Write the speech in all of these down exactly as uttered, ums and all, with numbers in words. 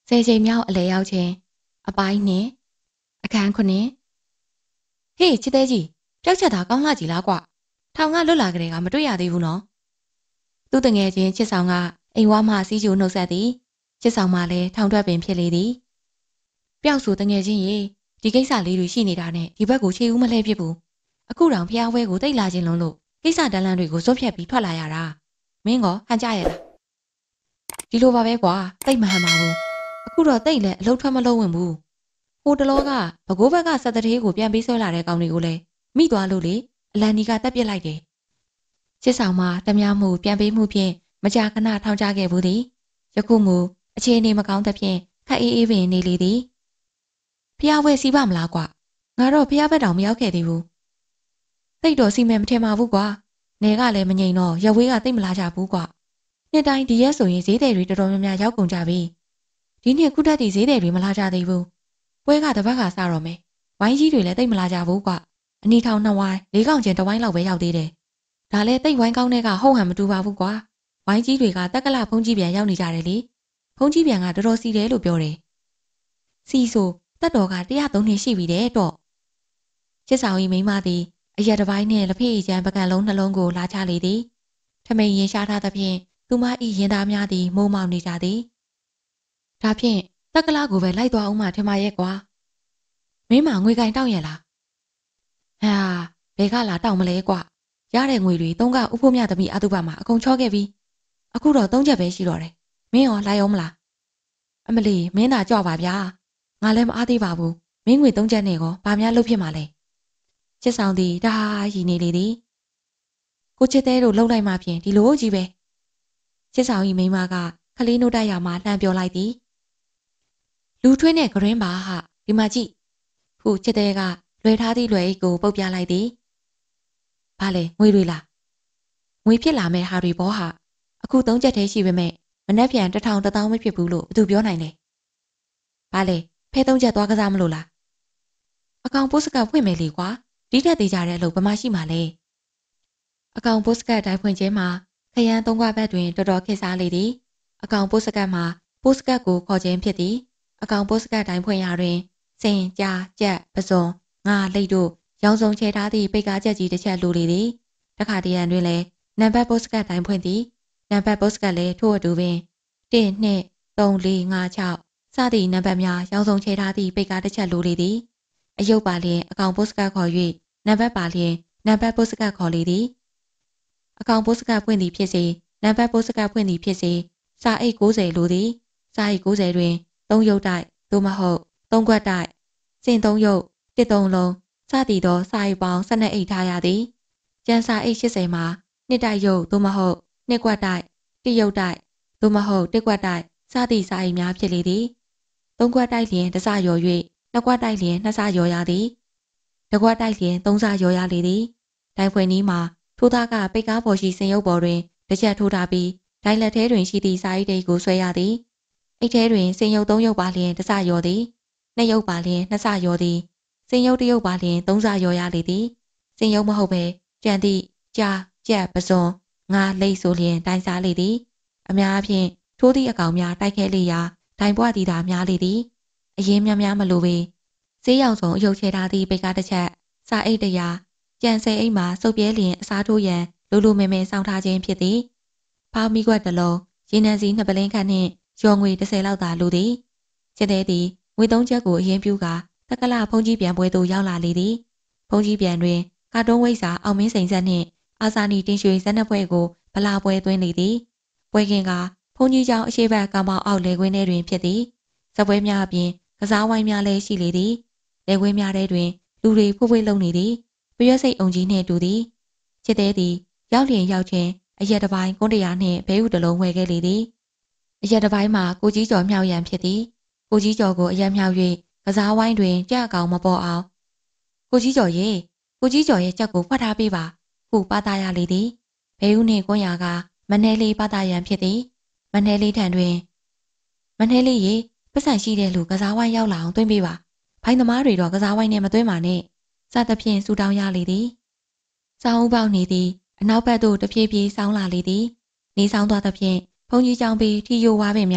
ဆယ်ချိန်မြောက်အလဲရောက်ခြင်းအပိုင်းနဲ့အခန်းခုနှစ်ဟေးချစ်သေးကြီးပျောက်ချက်သားကောင်းလာကြည်လားကွာထောင်ကလွတ်လာကြတဲ့ကမတွေ့ရသေးဘူးနော်သူ့တငယ်ချင်းချစ်ဆောင်ကအိမ်ဝါမှစီးကျူနှုတ်ဆက်သည်ချစ်ဆောင်မှလည်းထောင်ထွက်ပင်ဖြစ်လေသည်ပျောက်ဆိုတငယ်ချင်းရေဒီကိစ္စလေးတွေရှိနေတာနဲ့ဒီဘက်ကိုခြေဦးမလှည့်ဖြစ်ဘူးအခုတောင်ဖျားဝဲကိုတိတ်လာခြင်းလုံးလို့ကိစ္စတန်းလန်းတွေကိုစွန့်ဖြတ်ပြီးထွက်လာရတာမင်းကဟန်ကြရလားဒီလိုပါပဲကွာတိတ်မဟန်ပါဘူးအခုတော့တိတ်လည်းအလုတ်ထွက်မလုံးဝင်ဘူးဟိုတလောကဘကိုးဘက်ကစက်တသေးကိုပြန်ပေးဆွဲလာတဲ့ကောင်တွေကိုလည်းမိသွားလို့လေအလန်ဒီကတက်ပစ်လိုက်တယ်ချစ်ဆောင်မှာတမ ्या မှုပြန်ပေးမှုဖြင့်မကြာခဏထောင်ချခဲ့ဘူးသည်ယခုမူအခြေအနေမကောင်းသဖြင့်ခက်အေးအေးပင်နေလေသည်ဖျားဝဲစီးပါမလားကွာငါတော့ဖျားဘက်တောင်မရောက်ခဲ့သေးဘူးတိတ်တော်စီမဲမထင်ပါဘူးကွာနေကလည်းမငိမ်တော့ရဝေးကတိတ်မလာကြဘူးကွာနှစ်တိုင်းဒီရက်ဆိုရင်ဈေးတယ်တွေတော်တော်များများရောက်ကုန်ကြပြီဒီနှစ်ခုတည်းဒီဈေးတယ်တွေမလာကြသေးဘူးပွဲကတပတ်ကစတော့မယ်ဝိုင်းကြီးတွေလည်းတိတ်မလာကြဘူးကွအနီထောင်နှစ်ဝိုင်းလေးကောင်ချင်းတစ်ဝိုင်းလောက်ပဲရောက်သေးတယ်ဒါလည်းတိတ်ဝိုင်းကောင်းတဲ့ကဟုတ်ဟန်မတူပါဘူးကွာဝိုင်းကြီးတွေကတက်ကလဖုံးကြီးပြန်ရောက်နေကြတယ်လေဖုံးကြီးပြန်ကတော်တော်စီတယ်လို့ပြောတယ်စီဆိုတက်တော်ကတရားသုံးနှစ်ရှိပြီတဲ့တော့ချစ်ဆောင်ကြီးမိန်းမသည်အရက်တစ်ပိုင်းနှင့်လက်ဖေးချမ်းပကံလုံးနှလုံးကိုလာချလေသည်ထမိန်ရင်ရှားထားသဖြင့်သူမ၏ရင်သားများသည်မိုးမောင်နေကြသည်ဒါဖြင့်တက်ကလာကိုပဲလိုက်သွားအောင်မှထင်ပါရဲ့ကွာမင်းမငွေကင်တောက်ရလားဟာဘယ်ကလာတောက်မလဲကွာရတဲ့ငွေတွေသုံးကဥဖို့မြသမီးအတုပမှာအကုန်ချောခဲ့ပြီအခုတော့သုံးချက်ပဲရှိတော့တယ်မင်းရောလိုက်အောင်မလားအမလီမင်းသာကြွပါဗျာငါလည်းမအားသေးပါဘူးမင်းငွေသုံးချက်နဲ့ကောဘာများလုပ်ဖြစ်မှာလဲချစ်ဆောင်သည်တဟားရီနေလေသည်ကိုချစ်သေးတို့လှုပ်လိုက်မှဖြင့်ဒီလိုကြီးပဲချစ်ဆောင်ဤမိန်းမကခလေးနှုတ်တိုက်ရမှလှမ်းပြောလိုက်သည်လူထွေးနဲ့ဂရင်းပါဟာဒီမှာကြည့်ခုချစ်သေးကလွယ်ထားသည့်လွယ်အိတ်ကိုပုတ်ပြလိုက်သည်ဘာလဲငွေတွေလားငွေဖြစ်လာမဲ့ဟာတွေဘောဟာအခုသုံးချက်သေးရှိပေမဲ့မနှက်ပြန်တစ်ထောင်တစ်သောင်းမဖြစ်ဘူးလို့ဘသူပြောနိုင်လဲဘာလဲဖဲသုံးချက်သွားကစားမလို့လားအကောင်ပိုးစကဖွင့်မယ်လေကွာဒီထက်သေးကြတဲ့အလုပ်ဘာမှရှိမှလဲအကောင်ပိုးစကတိုင်းဖွင့်ခြင်းမှာခရမ်းသုံးခွဘက်တွင်တော်တော်ခက်စားလေသည်အကောင်ပိုးစကမှာပိုးစကကိုခေါ်ခြင်းဖြစ်သည်အကောင်ပိုးစကတိုင်းဖွင့်ရာတွင်စင်ကြားကြက်ပစုံငါလိတ်တို့ရောင်စုံချဲထားသည့်ပိတ်ကားချက်ကြီးတစ်ချက်လိုလေသည်တခါတရံတွင်လည်းနံပါတ်ပိုးစကတိုင်းဖွင့်သည်နံပါတ်ပိုးစကလည်းထို့အတူပင်တစ် နှစ် သုံး လေး ငါး ခြောက်စသည့်နံပါတ်များရောင်စုံချဲထားသည့်ပိတ်ကားတစ်ချက်လိုလေသည်အယုတ်ပါလျင်အကောင်ပိုးစကခေါ်၍နံပါတ်ပါလျင်နံပါတ်ပိုးစကခေါ်လေသည်အကောင်ပိုးစကဖွင့်သည်ဖြစ်စေနံပါတ်ပိုးစကဖွင့်သည်ဖြစ်စေစာအိတ်ကိုးဆယ်လိုသည်စာအိတ်ကိုးဆယ်တွင်သုံးရုပ်တိုက်သို့မဟုတ်သုံးခွက်တိုက်စင်သုံးရုပ်တစ်သုံးလုံးစသည်သောစာအိတ်ပေါင်း၁၂အိတ်ထားရသည်ကျန်စာအိတ်၈၀မှာနှစ်တိုက်ရုပ်သို့မဟုတ်နှစ်ခွက်တိုက်တစ်ရုပ်တိုက်သို့မဟုတ်တစ်ခွက်တိုက်စသည့်စာအိတ်များဖြစ်လေသည်သုံးခွက်တိုက်လျင်တစ်စရော်၍နှစ်ခွက်တိုက်လျင်နှစ်စရော်ရသည်တစ်ခွက်တိုက်လျင်သုံးစရော်ရလေသည်တိုင်ဖွင့်နီးမှာထိုးသားကပိတ်ကားပေါ်ရှိစင်ရုပ်ပေါ်တွင်တစ်ချက်ထိုးထားပြီးဒိုင်လက်ထဲတွင်ရှိသည့်စာအိတ်တိတ်ကိုဆွဲရသည်အိတ်ထဲတွင်စင်ရုပ်သုံးရုပ်ပါလျင်တစ်စရော်သည်နှစ်ရုပ်ပါလျင်နှစ်စရော်သည်စင်ရုပ်တစ်ရုပ်ပါလျင်သုံးစရော်ရလေသည်စင်ရုပ်မဟုတ်ပဲကြံသည့်ကြားကြက်ပစွန်ငါလိတ်ဆိုလျင်တိုင်စားလေသည်အများအားဖြင့်ထိုးသည့်အကောင်များတိုက်ခဲလေရာဒိုင်ပွားသည်သာများလေသည်အရင်များများမလိုပေဈေးရောင်စုံအယုတ်ချဲထားသည့်ပိတ်ကားတစ်ချက်စာအိတ်တရာကြံစဲအိမ်မှာစုပ်ပြဲလျင်အစားထိုးရန်လူလူမဲမဲစောင်းထားခြင်းဖြစ်သည်ဖောင်းမိကွက်တစ်လုံးရင်းနှံစီနှစ်ပလင်းခန့်နှင့်ရော်ငွေတစ်ဆယ်လောက်သာလိုသည်ကျတဲ့သည်ငွေသုံးချက်ကိုအရင်ပြူကတက္ကလဖုန်ကြီးပြန်ပွဲသို့ရောက်လာလေသည်ဖုန်ကြီးပြန်တွင်ကာတွန်းဝိတ်စာအောင်မင်းစိန်ဆက်နှင့်အာဇာနီတင်ရွှေဇက်နှစ်ပွဲကိုဗလာပွဲသွင်းလေသည်ပွဲခင်ကဖုန်ကြီးကျောင်းအရှိဘက်ကောင်ပေါအောက်လေကွင်းထဲတွင်ဖြစ်သည်ဇက်ပွဲများအပြင်ကစားဝိုင်းများလည်းရှိလေသည်လေကွင်းများထဲတွင်လူတွေဖွေးဖွေးလုံနေသည်ပရွက်စိတ်အုံကြီးနှင့်တူသည်ချစ်သေးသည်ရောက်လျင်ရောက်ချင်းအရက်တစ်ပိုင်းကွန်းတရာနှင့်ဘဲဥတလုံးဝယ်ခဲ့လေသည်အရက်တစ်ပိုင်းမှာကိုကြီးကျော်မြောက်ရန်ဖြစ်သည်ကိုကြီးကျော်ကိုအရက်မြောက်၍ကစားဝိုင်းတွင်ကြက်အကောင်မပေါ်အောင်ကိုကြီးကျော်ရေကိုကြီးကျော်ရဲ့ကြက်ကိုဖွက်ထားပေးပါဟုပါတာရလေသည်ဘဲဥနှင့်ကွန်းရာကမနှဲလေးပါတာရန်ဖြစ်သည်မနှဲလေးထံတွင်မနှဲလေးရေပတ်စံရှိတဲ့လူကစားဝိုင်းရောက်လာအောင်သွင်းပေးပါဖိုင်သမားတွေတော့ကစားဝိုင်းနဲ့မသွင်းပါနဲ့စသဖြင့်စူတောင်းရလေသည်စောင်းဥပေါက်နေသည်အနောက်ဘက်သို့တဖြည်းဖြည်းဆောင်းလာလေသည်နေဆောင်သွားသဖြင့်ဘုံကြီးကျောင်းပြီးထီယိုဝါပင်များ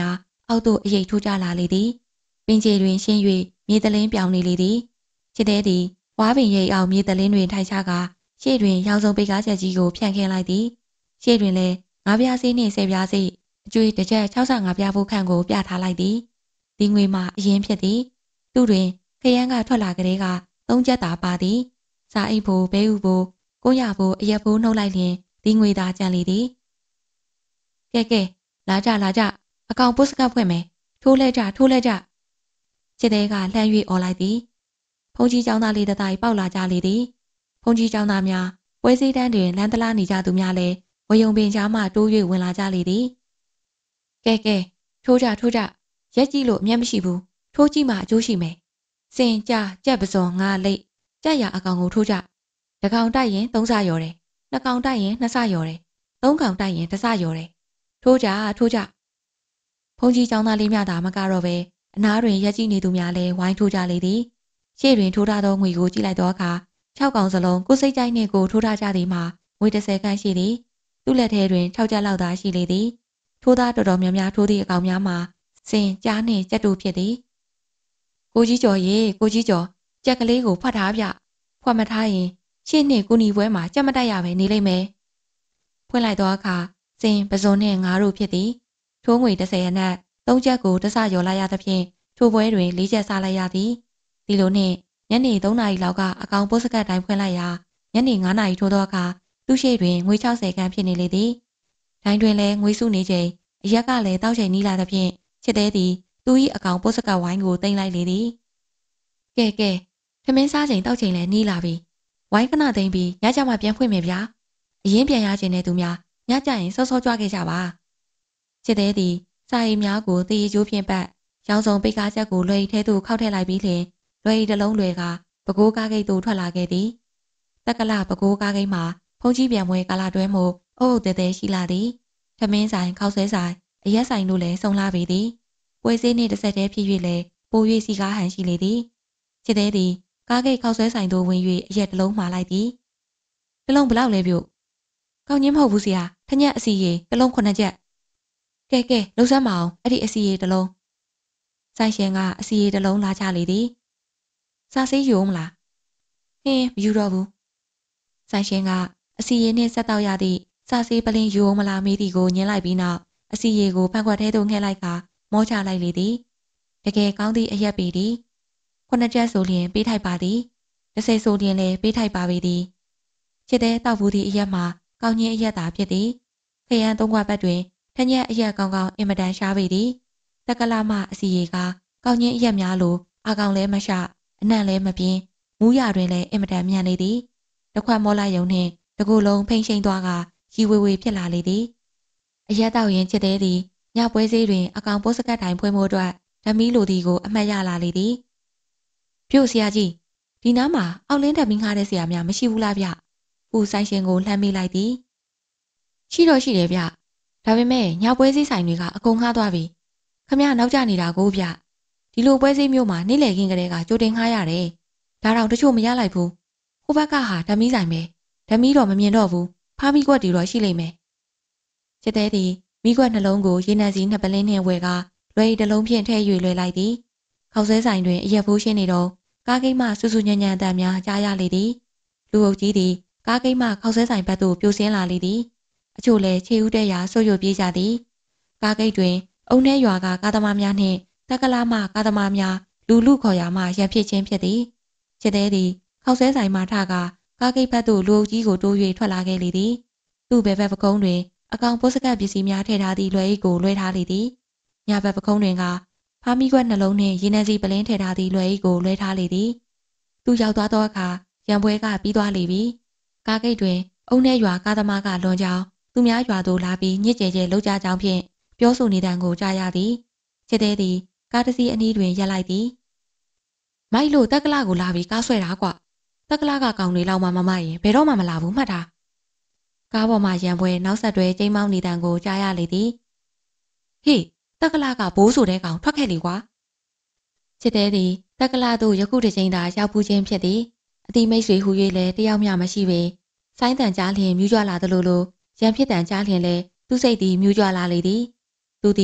အောက်သို့အရိပ်ထိုးကြလာလေသည်ပင်ကြီးတွင်ရှင်း၍မြေတလင်းပြောင်နေလေသည်ချစ်တဲ့သည်ဝါပင်ရိပ်အောင်မြေတလင်းတွင်ထိုင်ချကာရှေ့တွင်ရောင်စုံပိတ်ကားချက်ကြီးကိုဖြန့်ခင်းလိုက်သည်ရှေ့တွင်လည်းငါးပြားစေးနှင့်ဆယ်ပြားစေးအကျွေးတစ်ချက်၆၅ပြားဖို့ခန့်ကိုပြထားလိုက်သည်ဒီငွေမှာအရင်ဖြစ်သည်သူတွင်ခရမ်းကထွက်လာကလေးကသုံးချက်သာပါသည်စာအိတ်ဖို့ဘဲဥဖို့ကိုရဖို့အရက်ဖို့နှုတ်လိုက်လျင်ဒီငွေသာကျန်လေသည်ကဲကဲလာကြလာကြအကောင်ပုစကပ်ဖွင့်မယ်ထိုးလဲကြထိုးလဲကြချစ်တဲ့ကလှမ်း၍អော်လိုက်သည်ဖုန်ကြီးကျောင်းသားလေးတတိုင်ပေါက်လာကြလေသည်ဖုန်ကြီးကျောင်းသားများပွဲစည်းတန်းတွင်လမ်းတလားနေကြသူများလည်းဝယုံပင်ကြားမှတိုး၍ဝင်လာကြလေသည်ကဲကဲထိုးကြထိုးကြရက်ကြည့်လို့အမျက်မရှိဘူးထိုးကြည့်မှအကျိုးရှိမယ်စင်ကြကြက်ပစွန်ငါလိတ်ကြက်ရအကောင်ကိုထိုးကြတကောင်တိုက်ရင်သုံးဆရော်တယ်နှစ်ကောင်တိုက်ရင်နှစ်ဆရော်တယ်သုံးကောင်တိုက်ရင်တစ်ဆရော်တယ်ထိုးကြထိုးကြဖုန်ကြီးကျောင်းသားလေးများသာမကတော့ပဲအနားတွင်ရက်ကြည့်နေသူများလည်းဝိုင်းထိုးကြလေသည်ရှေ့တွင်ထိုးထားသောငွေကိုကြည့်လိုက်သောအခါ၆ကောင်စလုံးကိုစိတ်ကြိုက်နှင့်ကိုထိုးထားကြသည်မှာငွေတစ်ဆယ်ခန့်ရှိသည်သူ့လက်ထဲတွင်၆ကျပ်လောက်သာရှိလေသည်ထိုးသားတော်တော်များများထိုးသည့်အကောင်များမှာစင်ကြားနှင့်ကြက်တူဖြစ်သည်ကိုကြီးကျော်ရေကိုကြီးကျော်ကြက်ကလေးကိုဖွက်ထားပြဖွက်မထားရင်ရှေ့နှစ်ကူညီပွဲမှာကြက်မတိုက်ရပဲနေလိမ့်မယ်ဖွင့်လိုက်သောအခါစင်ပစွန်နှင့်ငါးတို့ဖြစ်သည်ထိုးငွေတစ်ဆယ်အနက်သုံးချက်ကိုတဆရော်လိုက်ရသဖြင့်ထိုပွဲတွင်လေးချက်စားလိုက်ရသည်ဒီလိုနှင့်ညနေသုံးနာရီလောက်ကအကောင်ပုတ်စကတ်တိုင်းဖွင့်လိုက်ရာညနေငါးနာရီထိုးသောအခါသူ့ရှိတွင်ငွေ၆၀ခန့်ဖြစ်နေလေသည်ဒိုင်းတွင်လည်းငွေစုနေချိန်အရက်ကလည်းတောက်ချိန်နီးလာသဖြင့်ချစ်သေးသည်သူ၏အကောင်ပုတ်စကတ်ဝိုင်းကိုတင်လိုက်လေသည်ကဲကဲထမင်းစားချိန်တောက်ချိန်လည်းနီးလာပြီဝိုင်းခဏသိမ့်ပြီးညကြမှာပြန်ဖွင့်မယ်ဗျာအရင်ပြန်ရခြင်းတဲ့သူများညကြရင်စောစောကြွခဲ့ကြပါချစ်သေးသည်စာရီများကိုတည်ရကျိုးဖြင့်ပတ်ရောင်စုံပိတ်ကားချက်ကိုလွယ်ရီထဲသို့ခောက်ထည့်လိုက်ပြီးလျှင်လွယ်ရီတစ်လုံးလွယ်ကပကိုးကားဂိတ်သို့ထွက်လာခဲ့သည်တက္ကလပကိုးကားဂိတ်မှာဖုန်ကြီးပြန်ပွဲကာလာတွဲမှုအုပ်အုပ်တဲတဲရှိလာသည်ထမင်းဆိုင်ခောက်ဆွဲဆိုင်အရက်ဆိုင်တို့လည်းစုံလာပေသည်ပွဲစည်းနှင့်တစ်ဆက်တည်းဖြစ်၍လည်းပို၍စီကားဟန်ရှိလေသည်ချစ်သေးသည်ကားဂိတ်ခောက်ဆွဲဆိုင်သို့ဝင်၍အရက်တစ်လုံးမှာလိုက်သည်တစ်လုံးဘလောက်လဲပြုတ်ကောင်းချင်းမဟုတ်ဘူးဆရာထညက်အစီရီတစ်လုံးခုနှစ်ချက်ကဲကဲလှုပ်ဆက်မအောင်အဲ့ဒီအစီရီတစ်လုံးဆိုင်ရှင်ကအစီရီတစ်လုံးလာချလေသည်စားစေးယူမလားဟင်းမယူတော့ဘူးဆိုင်ရှင်ကအစီရီနှင့်ဆက်တော့ရသည့်စားစေးပလင်းယူမလားမေးသည်ကိုညင်းလိုက်ပြီးနောက်အစီရီကိုဖန်ခွက်ထဲသို့ငှဲ့လိုက်ကမောချလိုက်လေသည်တကယ်ကောင်းသည့်အရက်ပေသည်ခုနှစ်ချက်ဆိုလျင်ပေးထိုက်ပါသည်တစ်စိတ်ဆိုလျင်လည်းပေးထိုက်ပါပေသည်ချစ်တဲ့တောက်ဘူးသည့်အရက်မှာကောင်းချင်းအရက်သာဖြစ်သည်ခရမ်းသုံးခွက်ဘက်တွင်ထညက်အရက်ကောင်းကောင်းအင်မတန်ရှားပေသည်တက္ကလာမအစီရီကကောင်းချင်းအရက်များလိုအကောင်လည်းမရှအနံ့လည်းမပြင်းမူးရတွင်လည်းအင်မတန်မြန်နေသည်တစ်ခွက်မောလိုက်ယုံနှင့်တကူလုံးဖိမ့်ရှိန်သွားကရီဝေဝေဖြစ်လာလေသည်အရက်တောက်ရင်ချစ်သေးသည်ညပွဲစည်းတွင်အကောင်ပိုးစကတ်တိုင်ဖွင့်ဖို့အတွက်ဓမီလိုသည်ကိုအမှတ်ရလာလေသည်ပြို့ဆရာကြီးဒီနားမှာအောက်လင်းဓမီငှားတဲ့ဆရာများမရှိဘူးလားဗျဦးဆိုင်ရှင်ကိုလှမ်းမိလိုက်သည်ရှိတော့ရှိတယ်ဗျဒါပေမဲ့ညပွဲစည်းဆိုင်တွေကအကုန်ငှားသွားပြီခမရနောက်ကျနေတာကိုဗျဒီလိုပွဲစည်းမျိုးမှာနေ့လည်ခင်းကလေးကကြိုတင်ငှားရတယ်ဒါတော့တချို့မရလိုက်ဘူးဟိုဘက်ကဟာဓမီဆိုင်ပဲဓမီတော့မမြင်တော့ဘူးဖားမိကွက်တီတော့ရှိလိမ့်မယ်ချစ်တဲ့သည်မိကွက်နှလုံးကိုရေနံစီနှစ်ပလင်းနှင့်ဝဲကလွယ်ရီတစ်လုံးဖြင့်ထည့်၍လွှဲလိုက်သည်ခောက်ဆဲဆိုင်တွင်အရက်ဖိုးရှင်းနေတော့ကားကိမ်းမှဆူဆူညံ့ညံ့အတန်များကြားရလေသည်လူအုပ်ကြီးသည်ကားကိမ်းမှခောက်ဆဲဆိုင်ဘက်သို့ပြိုဆင်းလာလေသည်အချို့လည်းခြေဦးတဲ့ရာဆွတ်ရွတ်ပြေးကြသည်ကားဂိတ်တွင်အုံနှဲရွာကကားသမားများနှင့်တက္ကလာမှကားသမားများလူလူခေါ်ရာမှရန်ဖြစ်ခြင်းဖြစ်သည်ချစ်သေးသည်ခောက်ဆဲဆိုင်မှထကကားဂိတ်ဘက်သို့လူအုပ်ကြီးကိုတိုး၍ထွက်လာခဲ့လေသည်သူ့ဘဲဘက်ပကုံးတွင်အကောင်ပုစကတ်ပစ္စည်းများထည့်ထားသည့်လွယ်အိတ်ကိုလွှဲထားလေသည်ညဘက်ပကုံးတွင်ကဖားမိကွက်နှလုံးနှင့်ရေနံစီပလင်းထည့်ထားသည့်လွယ်အိတ်ကိုလွှဲထားလေသည်သူရောက်သွားသောအခါရန်ပွဲကပြီးသွားလေပြီကားဂိတ်တွင်အုံနှဲရွာကားသမားကလွန်ကြောင်းသူများရွာသို့လာပြီးညစ်ကြဲကြဲလှုပ်ကြကြောင်းဖြင့်ပြောဆိုနေတန်ကိုကြားရသည်ချစ်သေးသည်ကားတစ်စီးအနီးတွင်ရပ်လိုက်သည်မိုက်လို့တက်ကလာကိုလာပြီးကားဆွဲတာကွတက်ကလာကကောင်တွေလောက်မှမမရင်ဘယ်တော့မှမလာဘူးမှတ်တာကားပေါ်မှာရန်ပွဲနောက်ဆက်တွဲကျိမ်းမောင်းနေတန်ကိုကြားရလေသည်ဟေးတက်ကလာကဘိုးဆိုတဲ့ကောင်ထွက်ခဲ့လေကွာချစ်သေးသည်တက်ကလာတို့ယခုတစ်ချိန်သာရောက်ပူးခြင်းဖြစ်သည်အတိမိတ်ဆွေဟူ၍လည်းတယောက်မျှမရှိပေဆိုင်းတန်ကြားလျင်မြူးကြွလာသလိုလိုရန်ဖြစ်တန်ကြားလျင်လည်းသူ့စိတ်သည်မြူးကြွလာလေသည်သူသည်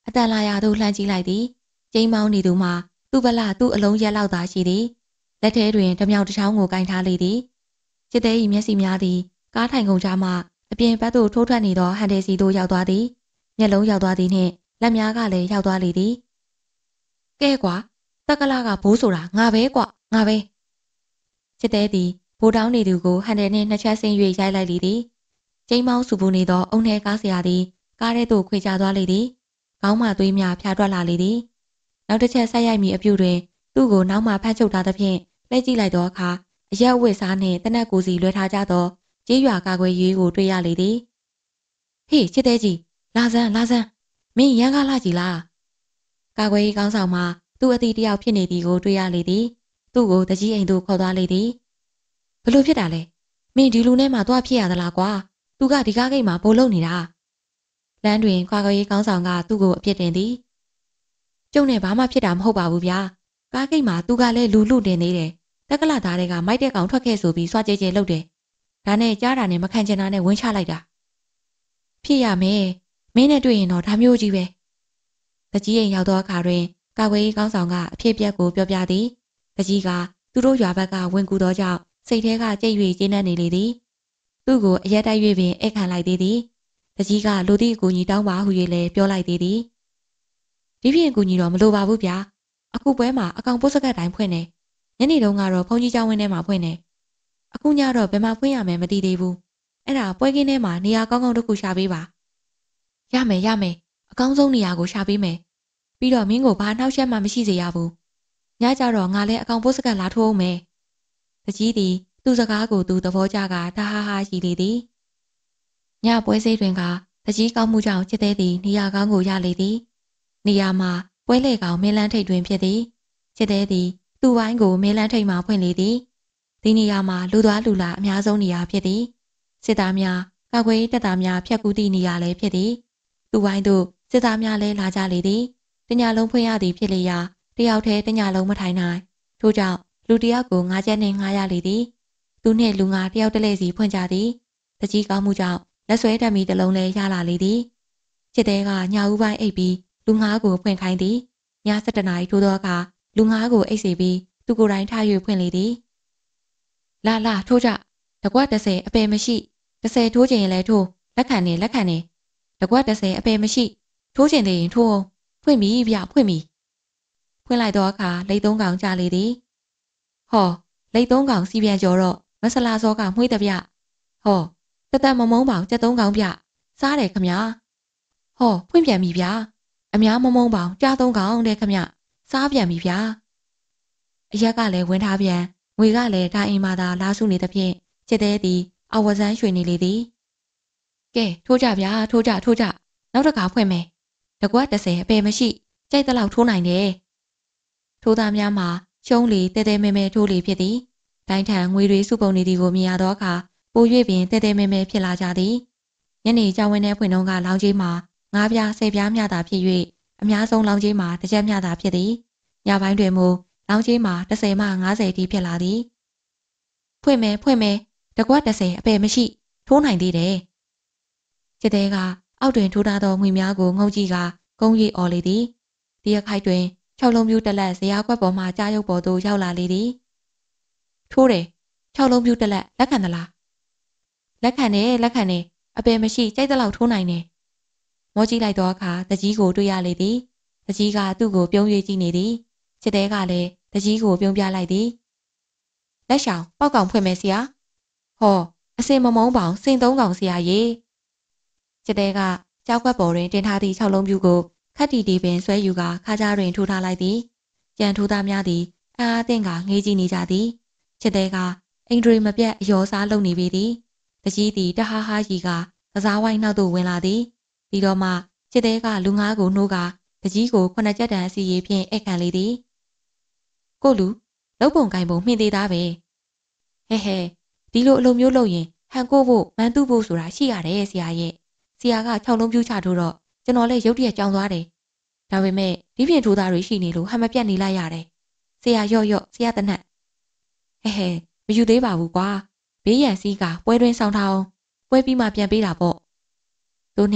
အတန်လာရာသို့လှမ်းကြည့်လိုက်သည်ကျိန်းမောင်းနေသူမှာသူ့ဗလာသူ့အလုံးရက်လောက်သာရှိသည်လက်ထဲတွင်တမြောင်တစ်ချောင်းကိုကင်ထားလေသည်ချစ်သေး၏မျက်စိများသည်ကားထိုင်ကုန်ကြမှအပြင်ဘက်သို့ထိုးထွက်နေသောဟန်တယ်စီသို့ရောက်သွားသည်မျက်လုံးရောက်သွားသည်နှင့်လက်များကလည်းရောက်သွားလေသည်ကဲကွာတက်ကလာကဘိုးဆိုတာငါပဲကွာငါပဲချစ်သေးသည်ဘိုးတောင်းနေသူကိုဟန်တယ်နှင့်နှစ်ချက်ဆင်း၍ရိုက်လိုက်လေသည်ကျိန်းမောင်းစုပူနေသောအုံထဲကားဆရာသည်ကားထဲသို့ခွေချသွားလေသည်ခေါင်းမှသွေးများဖြာထွက်လာလေသည်နောက်တစ်ချက်ဆက်ရိုက်မိအပြုတွင်သူ့ကိုနောက်မှဖမ်းချုပ်ထားသဖြင့်လှည့်ကြည့်လိုက်သောအခါအရက်ဝတ်စားနှင့်တနက်ကိုစီလွှဲထားကြသောကြေးရွာကာကွယ်ရေးကိုတွေ့ရလေသည်ဟေးချစ်သေးကြီးလာစမ်းလာစမ်းမင်းရန်ကားလာကြည်လားကာကွယ်ရေးကောင်းဆောင်မှသူ့အတီတယောက်ဖြစ်နေသည်ကိုတွေ့ရလေသည်သူ့ကိုတကြီးအိမ်သို့ခေါ်သွားလေသည်ဘလို့ဖြစ်တာလဲမင်းဒီလူနဲ့မှသွားဖြစ်ရသလားကွာသူကဒီကားဂိတ်မှာဘိုးလုံနေတာလမ်းတွင်ကာကွယ်ရေးကောင်းဆောင်ကသူ့ကိုအပြစ်တင်သည်ကျုံနဲ့ဘာမှဖြစ်တာမဟုတ်ပါဘူးဗျာကားဂိတ်မှာသူကလည်းလူလူတင်နေတယ်တက်ကလာသားတွေကမိုက်တဲ့ကောင်ထွက်ခဲ့ဆိုပြီးစွာကြဲကြဲလုပ်တယ်ဒါနဲ့ကြားတာနဲ့မခံချင်တာနဲ့ဝင်ချလိုက်တာဖြစ်ရမယ်မင်းနဲ့တွေ့ရင်တော့ဒါမျိုးကြီးပဲတကြီးအိမ်ရောက်သောအခါတွင်ကာကွယ်ရေးကောင်းဆောင်ကအဖြစ်အပျက်ကိုပြောပြသည်တကြီးကသူတို့ရွာဘက်ကဝင်ကူသောကြောင့်စိတ်ထဲကကြိတ်၍ကျဉ်းနှံ့နေလေသည်သူ့ကိုအရက်တိုက်၍ပင်အိတ်ခံလိုက်သေးသည်တကြီးကလူသည့်အကူကြီးတောင်းပါဟု၍လည်းပြောလိုက်သေးသည်ဒီဖြင့်အကူကြီးတော့မလိုပါဘူးဗျာအခုပွဲမှာအကောင်ပုတ်စကတ်တိုင်းဖွင့်နေညနေတုန်းကတော့ဘုန်းကြီးကျောင်းဝင်းထဲမှာဖွင့်နေအခုညတော့ဘယ်မှာဖွင့်ရမယ်မသိသေးဘူးအဲ့ဒါပွဲကင်းထဲမှာနေရာကောင်းကောင်းတစ်ခုရှာပေးပါရမယ်ရမယ်အကောင်းဆုံးနေရာကိုရှာပေးမယ်ပြီးတော့မင်းကိုဘာနှောက်ယှက်မှမရှိစေရဘူးညကြတော့ငါလည်းအကောင်ပုတ်စကတ်လာထိုးအောင်မယ်တကြီးသည်သူ့စကားကိုသူသဘောကျကတဟားဟားရှိလေသည်ညပွဲစည်းတွင်ကတကြီးကောင်းမှုကြောင့်ချစ်သေးသည်နေရာကောင်းကိုရလေသည်နေရာမှာပွဲလေကောင်မင်းလန်းထိပ်တွင်ဖြစ်သည်ချစ်သေးသည်သူ့ဝိုင်းကိုမင်းလန်းထိပ်မှဖွင့်လေသည်ဒီနေရာမှာလူသွားလူလာအများဆုံးနေရာဖြစ်သည်စစ်သားများကာကွယ်ရေးတပ်သားများဖြတ်ကူးသည့်နေရာလည်းဖြစ်သည်သူ့ဝိုင်းသို့စစ်သားများလည်းလာကြလေသည်တညလုံးဖွင့်ရသည်ဖြစ်လေရာတယောက်တည်းတညလုံးမထိုင်နိုင်ထို့ကြောင့်လူတယောက်ကိုငါးချက်နှင့်ငှားရလေသည်သူနှင့်လူငါတယောက်တလဲစီဖွင့်ကြသည်တကြီးကောင်းမှုကြောင့်လက်ဆွဲဓာတ်မီတစ်လုံးလည်းရလာလေသည်ချစ်သေးကညဦးပိုင်းအိပ်ပြီးလူငါးကိုဖွင့်ခိုင်းသည်ည၁၁နာရီထိုးသောအခါလူငါးကိုအိပ်စေပြီးသူကိုယ်တိုင်ထား၍ဖွင့်လေသည်လာလာထိုးကြတကွက်တစ်ဆယ်အပယ်မရှိတစ်ဆယ်ထိုးချင်ရင်လည်းထိုးလက်ခံနေလက်ခံနေတကွက်တစ်ဆယ်အပယ်မရှိထိုးချင်သေးရင်ထိုးအောင်ဖွင့်ပြီဗျဖွင့်ပြီဖွင့်လိုက်သောအခါလိတ်သုံးကောင်ကြလေသည်ဟောလိတ်သုံးကောင်စီပြန်ကျော်တော့မဆလာစောကမှွေးတပြဟောတသက်မမုံပေါင်ကြက်သုံးကောင်ပြစားတယ်ခမညာဟောဖွင့်ပြန်ပြီဗျာအများမမုံပေါင်ကြားသုံးကောင်တဲ့ခမညာစားပြန်ပြီဗျာအရက်ကလည်းဝင်ထားပြန်ငွေကလည်းဒါအိမ်မှာသာလာစုနေသဖြင့်ချစ်သေးသည်အဝဇန်းရွှေနေလေသည်ကဲထိုးကြဗျာထိုးကြထိုးကြနောက်တစ်ခါဖွင့်မယ်တကွက်တစ်ဆယ်အပယ်မရှိကြိုက်တဲ့လောက်ထိုးနိုင်တယ်ထိုးသားများမှာရှုံးလေတဲတဲမဲမဲထိုးလေဖြစ်သည်တိုင်းထံငွေတွေစုပုံနေသည်ကိုမြင်ရသောအခါပို၍ပင်တဲတဲမဲမဲဖြစ်လာကြသည်ညနေကြောင်ဝင်းထဲဖွင့်တော့ကလောင်ကြီးမှာငါးပြားဆယ်ပြားမျှသာဖြစ်၍အများဆုံးလောင်ကြီးမှာတစ်ချက်မျှသာဖြစ်သည်ညပိုင်းတွင်မူလောင်ကြီးမှာတစ်ဆယ်မှငါးဆယ်ထိဖြစ်လာသည်ဖွင့်မယ်ဖွင့်မယ်တကွက်တစ်ဆယ်အပယ်မရှိထိုးနိုင်သေးတယ်ချစ်သေးကအောက်တွင်ထိုးထားသောငွေများကိုငုံကြည့်ကကုန်းရီအော်လေသည်ဒီအခိုက်တွင်၆လုံးပြူးတက်လက်ဇရာခွက်ပေါ်မှကြားရုပ်ပေါ်သို့ရောက်လာလေသည်ထိုးတယ်၆လုံးပြူးတက်လက်လက်ခံသလားလက်ခံတယ်လက်ခံတယ်အပယ်မရှိကြိုက်တဲ့လောက်ထိုးနိုင်တယ်မောကြည့်လိုက်သောအခါတကြီးကိုတွေ့ရလေသည်တကြီးကသူ့ကိုပြုံး၍ကြည့်နေသည်ချစ်သေးကလည်းတကြီးကိုပြုံးပြလိုက်သည်လက်ဆောင်ပေါက်ကောင်ဖွင့်မယ်ဆရာဟောအစင်မမုံပေါင်စင်သုံးကောင်ဆရာရေချစ်သေးကကြောက်ခွက်ပေါ်တွင်တင်ထားသည့်၆လုံးပြူးကိုခတ်တီတီပင်ဆွဲယူကခါးကြားတွင်ထိုးထားလိုက်သည်ကြံထိုးသားများသည်အအားသင့်ကငေးကြည့်နေကြသည်ချစ်သေးကအင်ဒရီမပြတ်အယောစားလုပ်နေပေသည်တကြီးသည်တဟားဟားကြီးကကစားဝိုင်းနောက်သို့ဝင်လာသည်ပြီးတော့မှချစ်သေးကလူငါးကိုနှိုးကတကြီးကိုခုနှစ်ကြက်တန်အစီရေးဖြင့်အိတ်ခံလေသည်ကိုလူလုံပုံကိုင်ပုံမှင်သေးသားပဲဟဲဟဲဒီလိုအလိုမျိုးလုပ်ရင်ဟန်ကိုဖို့မန်တုဖို့ဆိုတာရှိရတယ်ဆရာရဲ့ဆရာက၆လုံးပြူးချထိုးတော့ကျွန်တော်လည်းရုတ်တရက်ကြောင်သွားတယ်ဒါပေမဲ့ဒီပြင်ထိုးသားတွေရှိနေလို့ဟန်မပြတ်နေလိုက်ရတယ်ဆရာရော့ရော့ဆရာတနတ်ဟဲဟဲမယူသေးပါဘူးကွာဘေးရန်စီးကပွဲတွင်းဆောင်ထားအောင်ပွဲပြီးမှပြန်ပေးတာပေါ့တို့နဲ့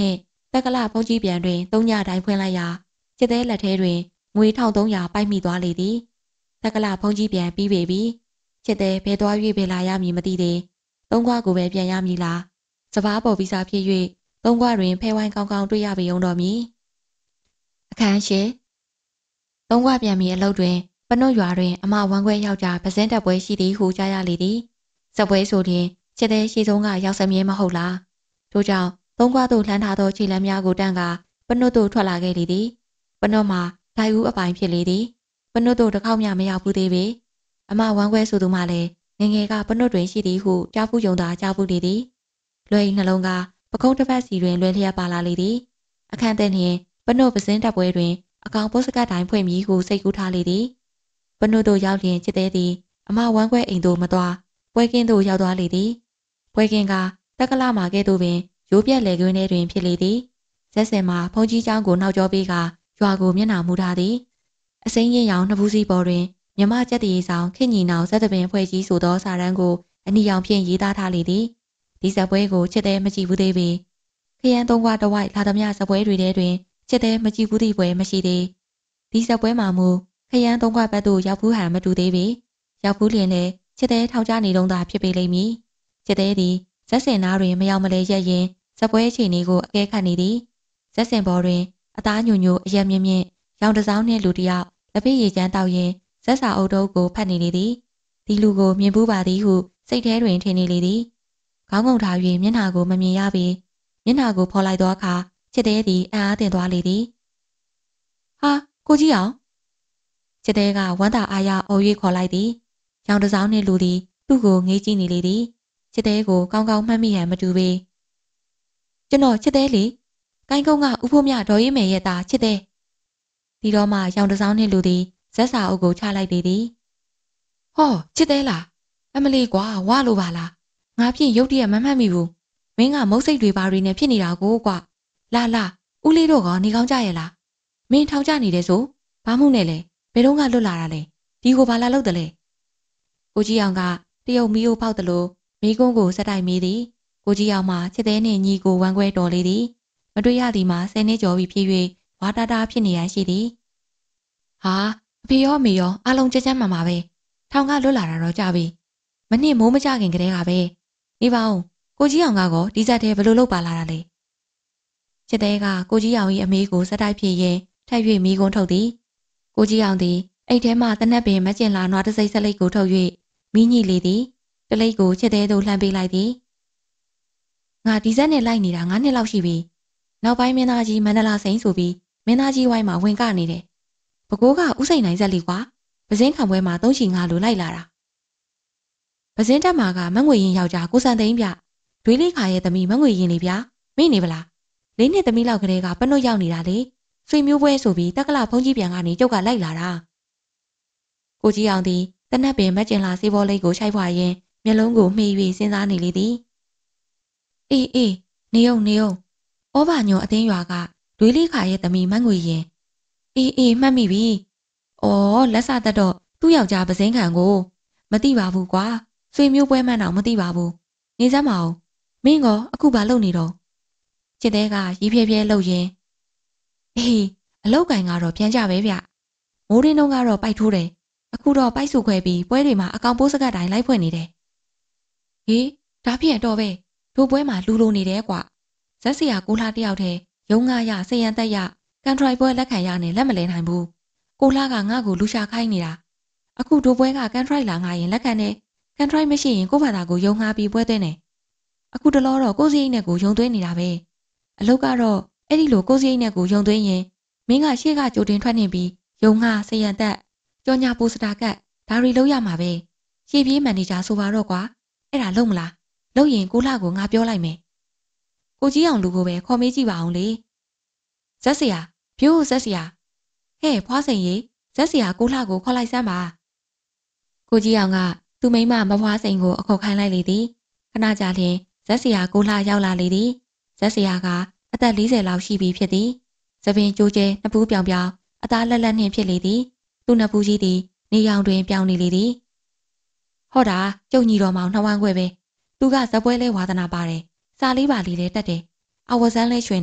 တက္ကလဘုန်းကြီးပြန်တွင်သုံးညတိုင်းဖွင့်လိုက်ရာချစ်သေးလက်ထဲတွင်ငွေထောင်သုံးရာပိုက်မိသွားလေသည်တက္ကလဘုန်းကြီးပြန်ပြီးပေပြီချစ်သေးဘဲသွား၍ပဲလာရမည်မသိသေးသုံးခွကိုပဲပြန်ရမည်လားစပားပေါ်ပြီးစားဖြစ်၍သုံးခွတွင်ဖဲဝိုင်းကောင်းကောင်းတွေ့ရပေုံတော်မည်အခန်းရှိသုံးခွပြန်မည်အလုပ်တွင်ပနုတ်ရွာတွင်အမဝမ်းခွဲယောက်ျားပစင်းတက်ပွဲရှိသည်ဟုကြားရလေသည်စပွဲဆိုရင်ချစ်သေးရှိဆုံးကရောက်စမြဲမဟုတ်လားထို့ကြောင့်သုံးခွသို့လှမ်းထားသောခြေလမ်းများကိုတန်းကပနုတ်သို့ထွက်လာခဲ့လေသည်ပနုတ်မှာဒိုင်ဦးအပိုင်ဖြစ်လေသည်ပနုတ်သို့တစ်ခေါက်မျှမရောက်ဘူးသေးပေအမဝမ်းခွဲဆိုသူမှလည်းငငယ်ကပနုတ်တွင်ရှိသည်ဟုကြားဖူးယုံသာကြားဖူးလေသည်လွယ်နှလုံးကပကုံးတစ်ဖက်စီတွင်လွယ်လျက်ပါလာလေသည်အခန့်တဲ့နှင့်ပနုတ်ပစင်းတက်ပွဲတွင်အကောင်ပုစကတ်တိုင်းဖွင့်ပြီးဟုစိတ်ကူးထားလေသည်ပနုတ်သို့ရောက်လျင်ချစ်သေးသည်အမဝမ်းခွဲအိမ်သို့မသွားပွဲကင်းသို့ရောက်သွားလေသည်ပွဲကင်းကတက္ကလမှာကဲ့သို့ပင်ရိုးပြက်လေကွင်းထဲတွင်ဖြစ်လေသည်ဇက်စင်မှာဖုန်ကြီးเจ้าကိုနှောက်ကြောပေးကရွာကိုမျက်နှာမူထားသည်အစိမ်းရင်ရောင်နှစ်ဘူးစီပေါ်တွင်မြမကျက်တည်ဆောင်ခင်ညီနောင်ဇက်တပင်ဖွဲ့ကြီးဆိုသောစာရန်ကိုအနီရောင်ဖြင့်ရေးသားထားလေသည်ဒီဇက်ပွဲကိုချစ်သေးမကြည့်ဘူးသေးပေခရမ်းသုံးခွတဝိုက်လာသမျှဇက်ပွဲတွေထဲတွင်ချစ်သေးမကြည့်ဘူးသည့်ပွဲမရှိသေးဒီဇက်ပွဲမှာမူခရမ်းသုံးခွဘက်သို့ရောက်ဘူးဟန်မတူသေးပေရောက်ဘူးလျင်လည်းချစ်သေးထောင်ချနေတော့သာဖြစ်ပေလိမ့်မည်ချစ်သေးသည်ဇက်စင်နားတွင်မရောက်မလဲရက်ရင်ဇက်ပွဲအခြေအနေကိုအကဲခတ်နေသည်ဇက်စင်ပေါ်တွင်အသားညိုညိုအရက်မြင့်မြင့်ရောင်တစောင်းနှင့်လူတစ်ယောက်လက်ပိရည်ချမ်းတောက်ရင်ဇက်စာအုပ်တုပ်ကိုဖတ်နေလေသည်ဒီလူကိုမြင်ဘူးပါသည်ဟုစိတ်ထဲတွင်ထင်နေလေသည်ခေါင်းငုံထား၍မျက်နှာကိုမမြင်ရပေမျက်နှာကိုဖော်လိုက်သောအခါချစ်သေးသည်အံ့အားသင့်သွားလေသည်ဟာကိုကြီးအောင်ချစ်သေးကဝမ်းသာအားရအော်၍ခေါ်လိုက်သည်ရောင်တစောင်းနှင့်လူသည်သူ့ကိုငေးကြည့်နေလေသည်ချစ်သေးကိုကောင်းကောင်းမှတ်မိဟန်မတူပေကျွန်တော်ချစ်သေးလေကိုင်းကုန်းကဥဖို့မြဒေါ်ရီမေရဲ့သားချစ်သေးဒီတော့မှရောင်တစောင်းနှင့်လူသည်ဇက်စာအုပ်ကိုချလိုက်သေးသည်ဟောချစ်သေးလားအမလီကွာဝါလို့ပါလားငါဖြင့်ရုတ်တရက်မမှတ်မိဘူးမင်းကမုတ်စိတ်တွေပါတွေနဲ့ဖြစ်နေတာကိုကွာလာလာဦးလေးတို့ကနေကောင်းကြရဲ့လားမင်းထောင်ကြနေတယ်ဆိုဘာမှုနဲ့လဲဘယ်တော့ကလွတ်လာတာလဲဒီကိုဘာလာလုပ်တယ်လဲကိုကြီးအောင်ကတရုတ်မီးအိုးပေါက်တယ်လို့မိကုန်းကိုစက်တိုက်မေးသည်ကိုကြီးအောင်မှချစ်သေးနှင့်ညီကိုဝမ်းခွဲတော်လေသည်မတွေ့ရသည်မှာဆယ်နှစ်ကျော်ပြီဖြစ်၍ဝါတာတာဖြစ်နေရရှိသည်ဟာအဖေရောအမေရောအားလုံးကြက်ကြမ်းမှမှာပဲထောင်ကလွတ်လာတာတော့ကြပြီမနစ်မိုးမကြခင်ကတည်းကပဲနေပါဦးကိုကြီးအောင်ကတော့ဒီဇက်ထဲဘယ်လိုလုပ်ပါလာတာလဲချစ်သေးကကိုကြီးအောင်၏အမေကိုစက်တိုက်ဖြစ်ရင်ထပ်၍မိကုန်းထုတ်သည်ကိုကြီးအောင်သည်အိတ်ထဲမှတနက်ပင်မကျင်လာနွားတစိမ့်ဆက်လိပ်ကိုထုတ်၍မိညိလေသည်တလိပ်ကိုချစ်သေးသို့လှမ်းပေးလိုက်သည်ငါဒီဇက်နဲ့လိုက်နေတာငါးနှစ်လောက်ရှိပြီနောက်ပိုင်းမင်းသားကြီးမန္တလာစိန်ဆိုပြီးမင်းသားကြီးဝိုင်းမှာဝင်ကနေတယ်ဘကိုးကဥစိန်နိုင်ဆက်လီကွာပစင်းခံပွဲမှာသုံးချီငါလိုလိုက်လာတာပစင်းတက်မှာကမငွေရင်ယောက်ျားကိုစံသိန်းပြဒွေးလေးခါရဲ့သမီးမငွေရင်လေးဗျာမိနေပလားလေးနှစ်သမီးလောက်ကလေးကပနုတ်ရောက်နေတာလေဆွေမျိုးပွဲဆိုပြီးတက္ကလဘုန်းကြီးပြန်ကနေကျုပ်ကလိုက်လာတာကိုကြီးအောင်သည်တနက်ပင်မကျင်လာစေးဘောလေးကိုခြိုက်ဖွာရင်မျက်လုံးကိုမှီ၍စဉ်းစားနေလေသည်အေးအေးနေအောင်နေအောင်ဩဘာညွန်အတင်းရွာကဒွေးလေးခါရဲ့သမီးမငွေရင်အေးအေးမှတ်မိပြီ။အော်လက်စသက်တော့သူ့ယောက်ျားပစင်းခံကိုမသိပါဘူးကွာ။ဆွေမျိုးပွဲမှန်းတော့မသိပါဘူး။နေစမ်းမအောင်။မင်းကအခုဘာလုပ်နေတော့။ချစ်သေးကရီးဖြဲဖြဲလှုပ်ရင်အေးအလောက်ကင်ကတော့ပြန်ကြပဲဗျ။မိုးရင်းတုံးကတော့ပိုက်ထိုးတယ်။အခုတော့ပိုက်စုခွဲပြီးပွဲတွေမှာအကောင်ပိုးစကတ်တိုင်းလိုက်ဖွင့်နေတယ်။ဟေးဒါဖြင့်တော့ပဲတို့ပွဲမှာလူလိုနေတယ်ကွာ။ဇက်စီယာကိုလှတယောက်တည်းရုံငါရစရန်တက်ရကန်ထရိုက်ပွဲလက်ခံရနဲ့လက်မလဲနိုင်ဘူးကိုလှကငါ့ကိုလူရှာခိုင်းနေတာအခုဒိုပွဲကကန်ထရိုက်လာငါရင်လက်ခံနဲ့ကန်ထရိုက်မရှိရင်ကိုဘာသာကိုယုံငါပြီးပွဲသွင်းတယ်အခုတလောတော့ကိုစီအိတ်နဲ့ကိုယုံသွင်းနေတာပဲအလုတ်ကတော့အဲ့ဒီလိုကိုစီအိတ်နဲ့ကိုယုံသွင်းရင်မင်းကရှေ့ကကြိုတင်ထွက်နေပြီးယုံငါစရန်တက်ကြောညာပိုစတာကတ်ဒါတွေလုံးရမှာပဲရှေ့ပြေးမန်နေဂျာဆိုပါတော့ကွာအဲ့ဒါလုံးမလားလုံးရင်ကိုလှကိုငါပြောလိုက်မယ်ကိုကြီးအောင်လူကိုပဲခေါ်မေးကြည့်ပါအောင်လေဇက်စရာပြိုးဇက်စရာဟဲ့ဖွားစိန်ရေဇက်စရာကိုလှကိုခေါ်လိုက်စမ်းပါကိုကြီးအောင်ကသူ့မိန်းမမဖွားစိန်ကိုအခေါ်ခိုင်းလိုက်လေသည်ခဏကြာလျင်ဇက်စရာကိုလှရောက်လာလေသည်ဇက်စရာကအသက်၄၀လောက်ရှိပြီဖြစ်သည်သပင်ကြိုးကျဲနှစ်ပူးပြောင်ပြောင်အသားလက်လက်နှင့်ဖြစ်လေသည်သူ့နှစ်ပူးကြီးသည်နေရောင်တွင်ပြောင်းနေလေသည်ဟောတာကျုံညီတော်မောင်နှဝမ်းခွဲပဲသူကဇပွဲလဲဝါသနာပါတယ်စာလေးပါလေးလဲတက်တယ်အဝဇန်းလဲရွှင်တယ်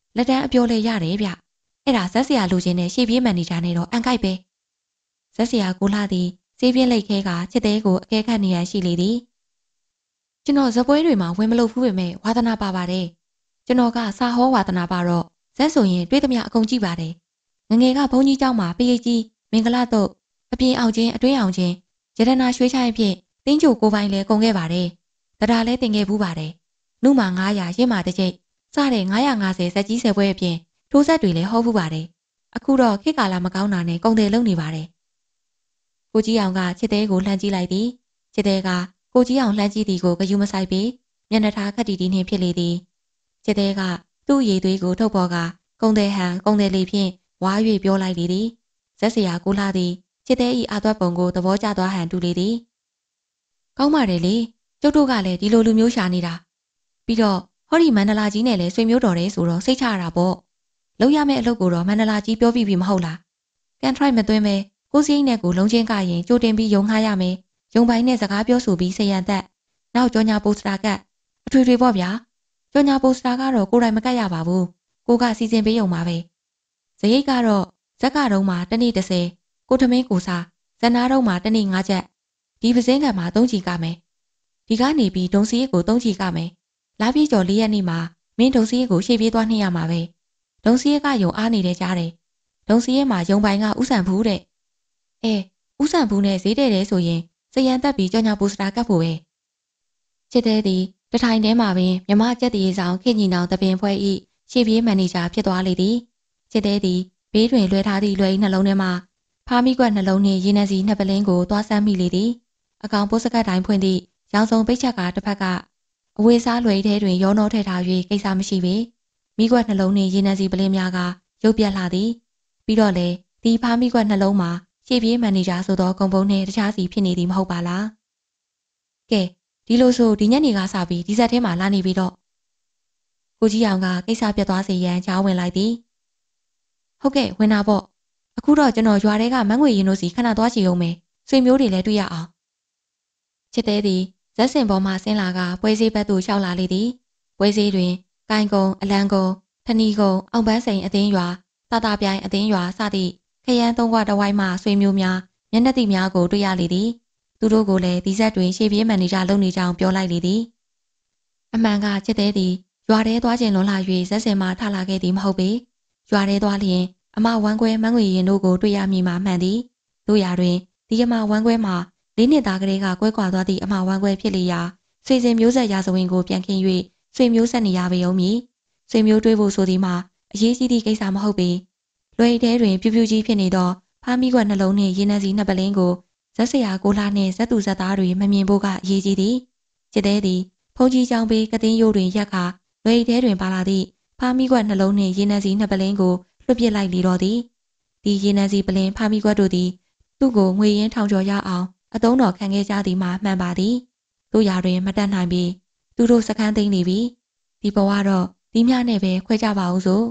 လက်တန်းအပြောလဲရတယ်ဗျအဲ့ဒါဇက်ဆရာလူချင်းနဲ့ရှေ့ပြေးမန်နေဂျာနဲ့တော့အန်ကိုက်ပဲဇက်ဆရာကိုလာသည်စေးပြင်းလိတ်ခဲကချစ်သေးကိုအကဲခတ်နေရရှိလေသည်ကျွန်တော်ဇပွဲတွေမှာဝင်မလို့ဖူးပေမဲ့ဝါသနာပါပါတယ်ကျွန်တော်ကစာဟောဝါသနာပါတော့ဇက်ဆိုရင်တွေးသမျှအကုန်ကြည့်ပါတယ်ငငယ်ကဘုန်းကြီးเจ้าမှာပရိတ်ကြီးမင်္ဂလာတော့အပြင်အောင်ချင်းအတွင်းအောင်ချင်းရတနာရွှေချိုင်းဖြင့်တင်းချိုကိုပိုင်လဲကုန်ခဲ့ပါတယ်တရားလဲတင်ခဲ့ဘူးပါတယ်နုမာငါးရာရင့်မာတစ်ကျိတ်စတဲ့ငါးရာငါးဆယ်စက်ကြီးဆယ်ပွဲအပြင်ထိုးဆက်တွေလည်းဟောဘူးပါတယ်အခုတော့ခေတ်ကာလမကောင်းတာနဲ့ကုန်တယ်လုံနေပါတယ်ကိုကြီးအောင်ကချစ်သေးကိုလှမ်းကြည့်လိုက်သည်ချစ်သေးကကိုကြီးအောင်လှမ်းကြည့်သည်ကိုဂယုမဆိုင်ပြီးမျက်နှာထားခက်တီတီနှင့်ဖြစ်လေသည်ချစ်သေးကသူ့ရည်သွေးကိုထုတ်ပေါ်ကကုန်တယ်ဟန်ကုန်တယ်လေးဖြင့်ဝါ၍ပြောလိုက်လေသည်ဇက်စရာကိုလာသည်ချစ်သေးဤအာသွက်ပုံကိုသဘောကျသွားဟန်တူလေသည်ကောင်းပါတယ်လေကျုပ်တို့ကလည်းဒီလိုလူမျိုးရှာနေတာပြီးတော့ဟောဒီမန္တလာကြီးနဲ့လည်းဆွေမျိုးတော်တယ်ဆိုတော့စိတ်ချရတာပေါ့လုံးရမယ့်အလုပ်ကိုတော့မန္တလာကြီးပြောပြီးပြီမဟုတ်လားကန်ထရိုက်မသွင်းမဲကိုစိမ့်နဲ့ကိုလုံးချင်းကရင်ကြိုတင်ပြီးယုံငှားရမယ်ယုံပိုင်းနဲ့စကားပြောဆိုပြီးစရန်သက်နောက်ကြောညာပိုစတာကတ်အထွေထွေပေါ့ဗျာကြောညာပိုစတာကတော့ကိုယ်တိုင်မကတ်ရပါဘူးကိုကစီစဉ်ပေးရုံပါပဲဇရိတ်ကတော့ဇက်ကတော့မှတနေ့တစ်ဆယ်ကိုထမင်းကိုစားဇက်နာတော့မှတနေ့ငါးချက်ဒီပစင်းကံမှာသုံးချီကမယ်ဒီကနေပြီးဒုံစည်းကိုသုံးချီကမယ်လာပြေကျော်လေးရက်နေ့မှာမင်းဒုံစည်းကိုရှေ့ပြေးသွားနှိမ့်ရမှာပဲဒုံစည်းကယုံအားနေတဲ့ကြားတယ်ဒုံစည်းမှာယုံပိုင်ကဥဆန်ဘူးတဲ့အဲဥဆန်ဘူးနဲ့ဈေးတဲ့တယ်ဆိုရင်စရန်တက်ပြီးကြောညာပိုစတာကတ်ဖို့ပဲချစ်တဲ့သည်တထိုင်ထဲမှာပင်မြမကျက်တည်ဆောင်ခင်ညီနောင်တပင်ဖွဲဤရှေ့ပြေးမန်နေဂျာဖြစ်သွားလေသည်ချစ်တဲ့သည်ဘေးတွင်လွှဲထားသည့်လွှဲနှလုံးထဲမှာဖားမိကွက်နှလုံးနှင့်ရင်းနှစီနှစ်ပလင်းကိုသွားဆမ်းမိလေသည်အကောင်ပိုးစကတ်တိုင်းဖွင့်သည့်ရောင်စုံပိတ်ချက်ကတစ်ဖက်ကအဝေးစားလွှဲထဲတွင်ရောနှောထည့်ထား၍ကိစ္စမရှိပေမိကွက်နှလုံးနှင့်ရင်းနှစီပလင်းများကရုပ်ပြက်လာသည်ပြီးတော့လေဒီဖားမိကွက်နှလုံးမှာရှေ့ပြေးမန်နေဂျာဆိုသောဂုံပုံနှင့်တခြားစီဖြစ်နေသည်မဟုတ်ပါလားကဲဒီလိုဆိုဒီညနေကစပြီးဒီဇက်ထဲမှာလာနေပြီးတော့ကိုကြီးအောင်ကကိစ္စပြတ်သွားစေရန်ကြားဝင်လိုက်သည်ဟုတ်ကဲ့ဝင်တာပေါ့အခုတော့ကျွန်တော်ရွာထဲကမန်းငွေရင်တို့စီခဏသွားကြည့်အောင်မယ်ဆွေမျိုးတွေလည်းတွေ့ရအောင်ချစ်သေးသည်ဇက်စင်ပေါ်မှဆင်းလာကပွဲစည်းဘက်သို့လျှောက်လာလေသည်ပွဲစည်းတွင်ကိုင်ကုံအလံကုံထနီကုံအောင်ပန်းစိန်အသင်းရွာတာတာပြိုင်အသင်းရွာစသည့်ခရမ်းသုံးခွတဝိုင်းမှဆွေမျိုးများမျက်နှာတိများကိုတွေ့ရလေသည်သူတို့ကိုလည်းဒီဇက်တွင်ရှေ့ပြေးမန်နေဂျာလုပ်နေကြောင်းပြောလိုက်လေသည်အမှန်ကချစ်သေးသည်ရွာထဲသွားခြင်းလွန်လာ၍ဇက်စင်မှထလာခဲ့သည်မဟုတ်ပေရွာထဲသွားလျင်အမဝမ်းခွဲမန်းငွေရင်တို့ကိုတွေ့ရမည်မှာမှန်သည်တို့ရာတွင်ဒီအမဝမ်းခွဲမှာလေးနှစ်သားကလေးကကွဲကွာသွားသည့်အမဝမ်းခွဲဖြစ်လျာဆွေစဉ်မျိုးဆက်ရာဇဝင်ကိုပြန်ခင်း၍ဆွေမျိုးဆက်နေရပေုံမည်ဆွေမျိုးတွေးဖို့ဆိုသည်မှာအရေးကြီးသည့်ကိစ္စမဟုတ်ပေလွယ်ထဲတွင်ပြူပြူကြီးဖြစ်နေသောဖားမိကွက်နှလုံးနှင့်ရင်းနှစီနှစ်ပလင်းကိုဇက်ဆရာကိုလာနှင့်ဇက်သူဇက်သားတွေမမြင်ဖို့ကအရေးကြီးသည်ချစ်သေးသည်ဖုန်ကြီးချောင်းပေးကတင်းရိုးတွင်ရက်ခါလွယ်ထဲတွင်ပါလာသည့်ဖားမိကွက်နှလုံးနှင့်ရင်းနှစီနှစ်ပလင်းကိုလွတ်ပစ်လိုက်လေတော့သည်ဒီရင်းနှစီပလင်းဖားမိကွက်တို့သည်သူ့ကိုငွေရင်းထောင်ကျော်ရအောင်အသုံးတော်ခံခဲ့ကြသည်မှာမှန်ပါသည်တို့ရာတွင်မတတ်နိုင်ပြီသူတို့စကန်းသိမ်းနေပြီဒီဘဝတော့ဒီမြနဲ့ပဲခွဲကြပါဦးစို့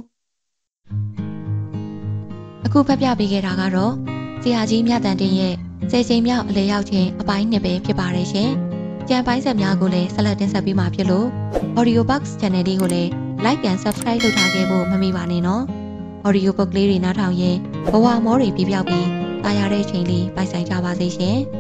အခုဖတ်ပြပေးခဲ့တာကတော့ဆရာကြီးမြတ်တန်တင်ရဲ့ဆယ်ချိန်မြောက်အလေရောက်ခြင်းအပိုင်းနှစ်ပဲဖြစ်ပါတယ်ရှင်ကြံပိုင်းဆက်များကိုလည်းဆက်လက်တင်ဆက်ပေးမှာဖြစ်လို့ Audio Box Channel လေးကိုလည်း Like and Subscribe လုပ်ထားခဲ့ဖို့မမေ့ပါနဲ့နော် Audio Book လေးတွေနားထောင်ရင်ဘဝမောတွေပြပြောက်ပြီးတာယာတဲ့ချိန်လေးပိုက်ဆိုင်ကြပါစေရှင်